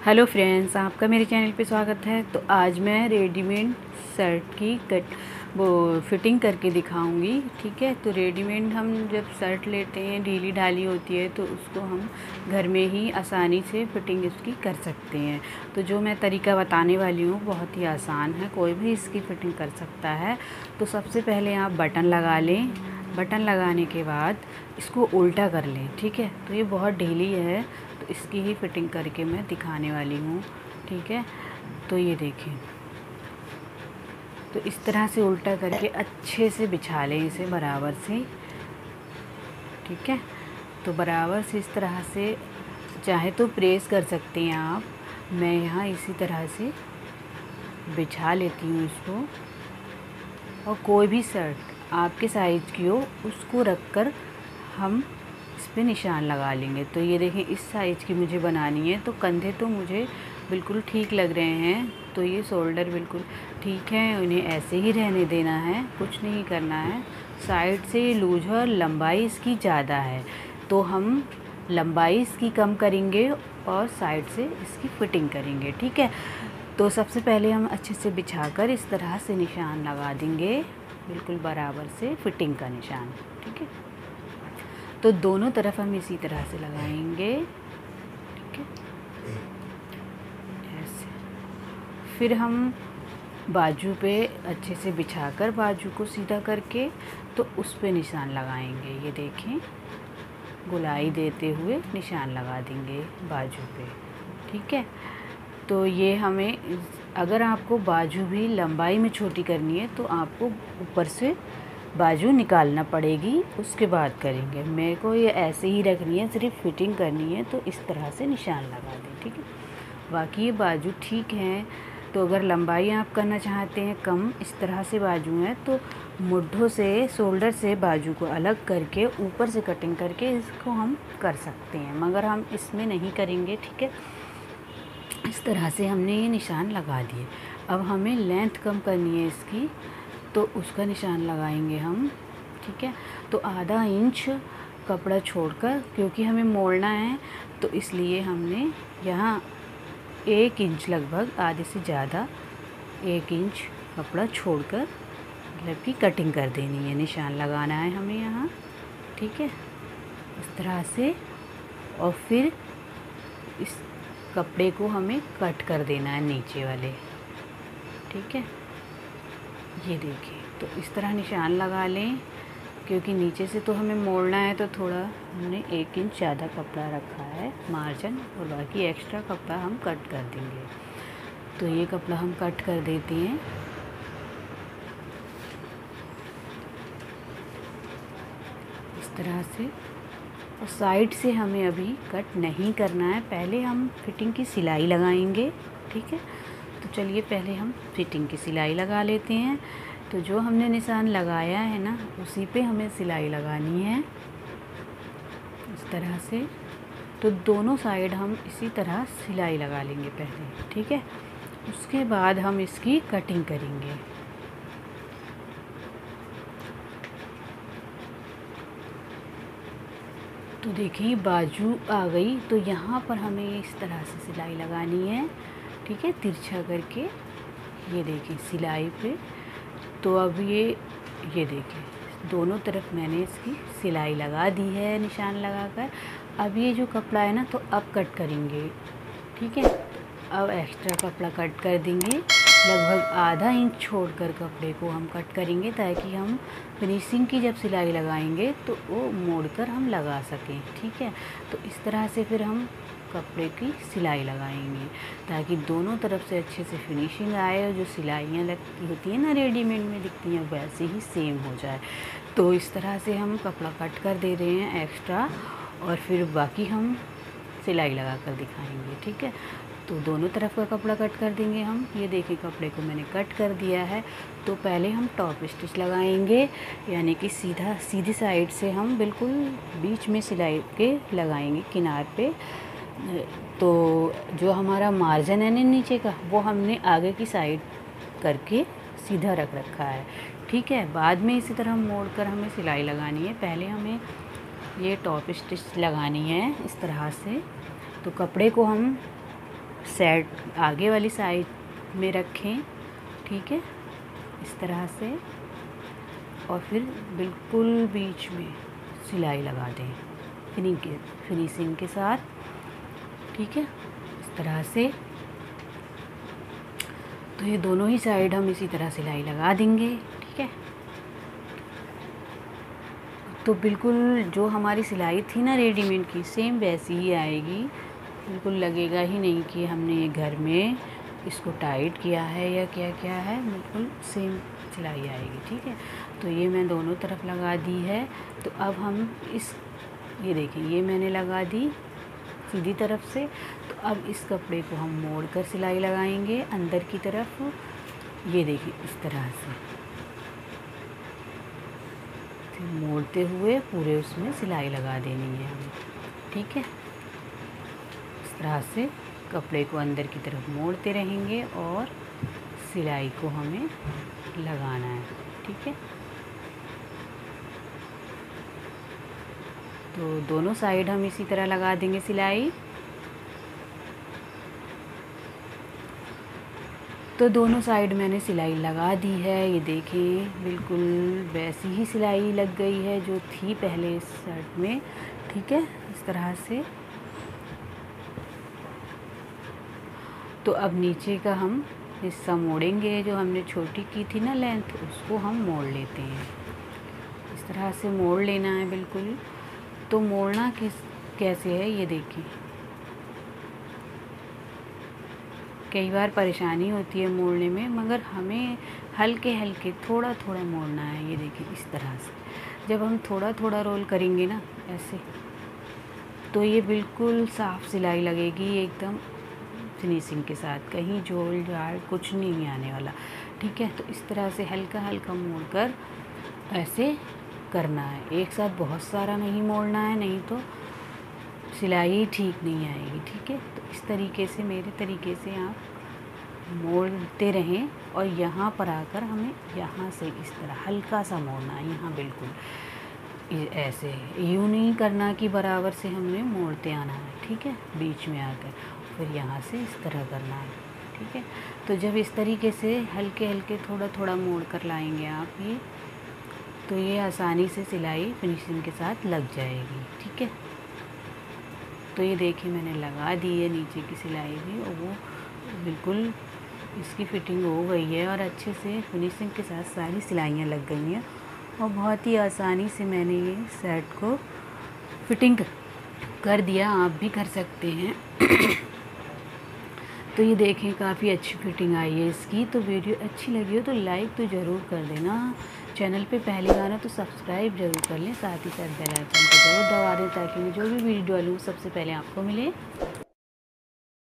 Hello friends, आपका मेरे channel पे स्वागत है। तो आज मैं रेडीमेड शर्ट की फिटिंग करके दिखाऊंगी। ठीक है, तो रेडीमेड हम जब शर्ट लेते हैं ढीली ढाली होती है तो उसको हम घर में ही आसानी से फिटिंग इसकी कर सकते हैं। तो जो मैं तरीका बताने वाली हूँ बहुत ही आसान है, कोई भी इसकी फ़िटिंग कर सकता है। तो सबसे पहले आप बटन लगा लें। बटन लगाने के बाद इसको उल्टा कर लें। ठीक है, तो ये बहुत ढीली है तो इसकी ही फिटिंग करके मैं दिखाने वाली हूँ। ठीक है, तो ये देखें, तो इस तरह से उल्टा करके अच्छे से बिछा लें इसे बराबर से। ठीक है, तो बराबर से इस तरह से चाहे तो प्रेस कर सकते हैं आप। मैं यहाँ इसी तरह से बिछा लेती हूँ इसको। और कोई भी शर्ट आपके साइज़ की हो उसको रख कर हम इस पे निशान लगा लेंगे। तो ये देखें, इस साइज़ की मुझे बनानी है। तो कंधे तो मुझे बिल्कुल ठीक लग रहे हैं, तो ये शोल्डर बिल्कुल ठीक है, उन्हें ऐसे ही रहने देना है, कुछ नहीं करना है। साइड से लूज है और लंबाई इसकी ज़्यादा है तो हम लंबाई इसकी कम करेंगे और साइड से इसकी फिटिंग करेंगे। ठीक है, तो सबसे पहले हम अच्छे से बिछाकर इस तरह से निशान लगा देंगे, बिल्कुल बराबर से फिटिंग का निशान। ठीक है, तो दोनों तरफ हम इसी तरह से लगाएंगे। ठीक है, ऐसे। फिर हम बाजू पे अच्छे से बिछाकर बाजू को सीधा करके तो उस पे निशान लगाएंगे। ये देखें, गोलाई देते हुए निशान लगा देंगे बाजू पे। ठीक है, तो ये हमें, अगर आपको बाजू भी लंबाई में छोटी करनी है तो आपको ऊपर से बाजू निकालना पड़ेगी, उसके बाद करेंगे। मेरे को ये ऐसे ही रखनी है, सिर्फ फिटिंग करनी है, तो इस तरह से निशान लगा दें। ठीक है, बाकी ये बाजू ठीक है। तो अगर लंबाई आप करना चाहते हैं कम, इस तरह से बाजू है तो मुड्ढों से, शोल्डर से बाजू को अलग करके ऊपर से कटिंग करके इसको हम कर सकते हैं, मगर हम इसमें नहीं करेंगे। ठीक है, इस तरह से हमने ये निशान लगा दिए। अब हमें लेंथ कम करनी है इसकी, तो उसका निशान लगाएंगे हम। ठीक है, तो आधा इंच कपड़ा छोड़कर, क्योंकि हमें मोड़ना है तो इसलिए हमने यहाँ 1 इंच, लगभग आधे से ज़्यादा 1 इंच कपड़ा छोड़कर मतलब कि कटिंग कर देनी है, निशान लगाना है हमें यहाँ। ठीक है, इस तरह से। और फिर इस कपड़े को हमें कट कर देना है नीचे वाले। ठीक है, ये देखिए, तो इस तरह निशान लगा लें, क्योंकि नीचे से तो हमें मोड़ना है तो थोड़ा हमने 1 इंच ज़्यादा कपड़ा रखा है मार्जिन, और बाकी एक्स्ट्रा कपड़ा हम कट कर देंगे। तो ये कपड़ा हम कट कर देते हैं। इस तरह से। और साइड से हमें अभी कट नहीं करना है, पहले हम फिटिंग की सिलाई लगाएंगे। ठीक है, तो चलिए पहले हम फिटिंग की सिलाई लगा लेते हैं। तो जो हमने निशान लगाया है ना, उसी पे हमें सिलाई लगानी है इस तरह से। तो दोनों साइड हम इसी तरह सिलाई लगा लेंगे पहले। ठीक है, उसके बाद हम इसकी कटिंग करेंगे। तो देखिए, बाजू आ गई, तो यहाँ पर हमें इस तरह से सिलाई लगानी है। ठीक है, तिरछा करके। ये देखिए सिलाई पे। तो अब ये देखिए, दोनों तरफ मैंने इसकी सिलाई लगा दी है निशान लगाकर। अब ये जो कपड़ा है ना, तो अब कट करेंगे। ठीक है, तो अब एक्स्ट्रा कपड़ा कट कर देंगे, लगभग आधा इंच छोड़कर कपड़े को हम कट करेंगे, ताकि हम फिनिशिंग की जब सिलाई लगाएंगे तो वो मोड़कर हम लगा सकें। ठीक है, तो इस तरह से फिर हम कपड़े की सिलाई लगाएंगे, ताकि दोनों तरफ से अच्छे से फिनिशिंग आए, और जो सिलाइयाँ लगती होती हैं ना रेडीमेड में दिखती हैं, वैसे ही सेम हो जाए। तो इस तरह से हम कपड़ा कट कर दे रहे हैं एक्स्ट्रा, और फिर बाकी हम सिलाई लगा कर दिखाएंगे। ठीक है, तो दोनों तरफ का कपड़ा कट कर देंगे हम। ये देखिए, कपड़े को मैंने कट कर दिया है। तो पहले हम टॉप स्टिच लगाएंगे, यानी कि सीधी साइड से हम बिल्कुल बीच में सिलाई के लगाएंगे किनार पे। तो जो हमारा मार्जिन है ना नीचे का, वो हमने आगे की साइड करके सीधा रख रखा है। ठीक है, बाद में इसी तरह मोड़ कर हमें सिलाई लगानी है। पहले हमें ये टॉप स्टिच लगानी है इस तरह से। तो कपड़े को हम सेट आगे वाली साइड में रखें, ठीक है, इस तरह से, और फिर बिल्कुल बीच में सिलाई लगा दें फिनिशिंग के साथ, ठीक है, इस तरह से। तो ये दोनों ही साइड हम इसी तरह सिलाई लगा देंगे, ठीक है। तो बिल्कुल जो हमारी सिलाई थी ना रेडीमेड की, सेम वैसी ही आएगी, बिल्कुल लगेगा ही नहीं कि हमने ये घर में इसको टाइट किया है या क्या क्या है, बिल्कुल सेम सिलाई आएगी, ठीक है। तो ये मैं दोनों तरफ लगा दी है। तो अब हम ये देखिए, ये मैंने लगा दी सीधी तरफ से। तो अब इस कपड़े को हम मोड़ कर सिलाई लगाएंगे अंदर की तरफ, ये देखिए इस तरह से मोड़ते हुए पूरे उसमें सिलाई लगा देनी है हमें, ठीक है। इस तरह से कपड़े को अंदर की तरफ मोड़ते रहेंगे और सिलाई को हमें लगाना है, ठीक है। तो दोनों साइड हम इसी तरह लगा देंगे सिलाई। तो दोनों साइड मैंने सिलाई लगा दी है, ये देखिए बिल्कुल वैसी ही सिलाई लग गई है जो थी पहले इस शर्ट में, ठीक है, इस तरह से। तो अब नीचे का हम हिस्सा मोड़ेंगे, जो हमने छोटी की थी ना लेंथ, उसको हम मोड़ लेते हैं, इस तरह से मोड़ लेना है बिल्कुल। तो मोड़ना कैसे है ये देखिए, कई बार परेशानी होती है मोड़ने में, मगर हमें हल्के हल्के थोड़ा थोड़ा मोड़ना है, ये देखिए इस तरह से। जब हम थोड़ा थोड़ा रोल करेंगे ना ऐसे, तो ये बिल्कुल साफ़ सिलाई लगेगी एकदम फिनिशिंग के साथ, कहीं जोड़ जाड़ कुछ नहीं आने वाला, ठीक है। तो इस तरह से हल्का हल्का मोड़कर ऐसे करना है, एक साथ बहुत सारा नहीं मोड़ना है, नहीं तो सिलाई ठीक नहीं आएगी, ठीक है। तो इस तरीके से, मेरे तरीके से आप मोड़ते रहें, और यहाँ पर आकर हमें यहाँ से इस तरह हल्का सा मोड़ना है, यहाँ बिल्कुल ऐसे, यूँ नहीं करना कि बराबर से हमने मोड़ते आना है, ठीक है, बीच में आकर फिर यहाँ से इस तरह करना है, ठीक है। तो जब इस तरीके से हल्के हल्के थोड़ा थोड़ा मोड़ कर लाएंगे आप ये, तो ये आसानी से सिलाई फिनिशिंग के साथ लग जाएगी, ठीक है। तो ये देखिए मैंने लगा दी है नीचे की सिलाई भी, और वो बिल्कुल इसकी फ़िटिंग हो गई है, और अच्छे से फिनिशिंग के साथ सारी सिलाइयाँ लग गई हैं, और बहुत ही आसानी से मैंने ये शर्ट को फिटिंग कर दिया, आप भी कर सकते हैं। तो ये देखें काफ़ी अच्छी फिटिंग आई है इसकी। तो वीडियो अच्छी लगी हो तो लाइक तो ज़रूर कर देना, चैनल पे पहली बार है तो सब्सक्राइब ज़रूर कर लें, साथ ही साथ बेल आइकन को ज़रूर दबा दें ताकि मैं जो भी वीडियो डालूँ सबसे पहले आपको मिले।